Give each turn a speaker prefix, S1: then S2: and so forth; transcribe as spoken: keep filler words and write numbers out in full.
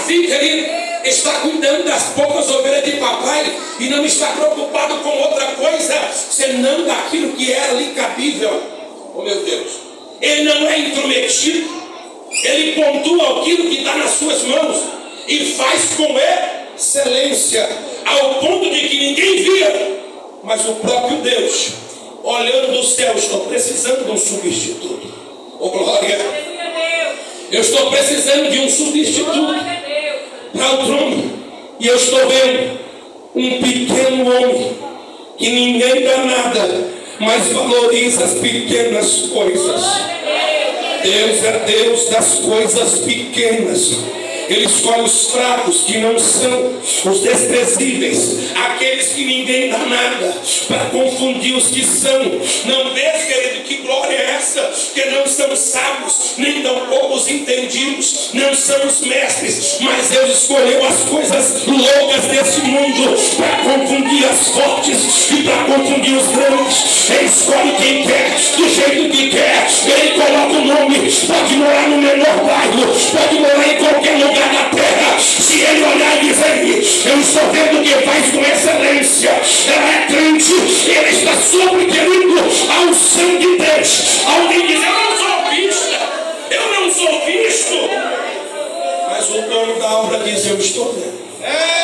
S1: Davi, querido, está cuidando das poucas ovelhas de papai e não está preocupado com outra coisa senão daquilo que era ali cabível. Oh meu Deus, ele não é intrometido, ele pontua aquilo que está nas suas mãos e faz com excelência, ao ponto de que ninguém via, mas o próprio Deus, olhando do céu, estou precisando de um substituto. Oh glória, eu estou precisando de um substituto para o trono, e eu estou vendo um pequeno homem que ninguém dá nada, mas valoriza as pequenas coisas. Deus é Deus das coisas pequenas. Ele escolhe os fracos, que não são os desprezíveis, aqueles que ninguém dá nada, para confundir os que são. Não vês, querido, que glória é essa? Que não são sábios, nem tampouco os entendidos, não são os mestres, mas Deus escolheu as coisas loucas desse mundo para confundir as fortes e para confundir os grandes. Ele escolhe quem quer, do jeito que quer. Ele coloca o nome, pode morar no menor bairro, pode morar em qualquer lugar da terra. Se ele olhar e dizer: eu estou vendo o que faz com excelência, ela é crente, ele está subquerindo a unção de Deus. Alguém diz: eu não sou vista, eu não sou visto, mas o dono da obra diz: eu estou vendo.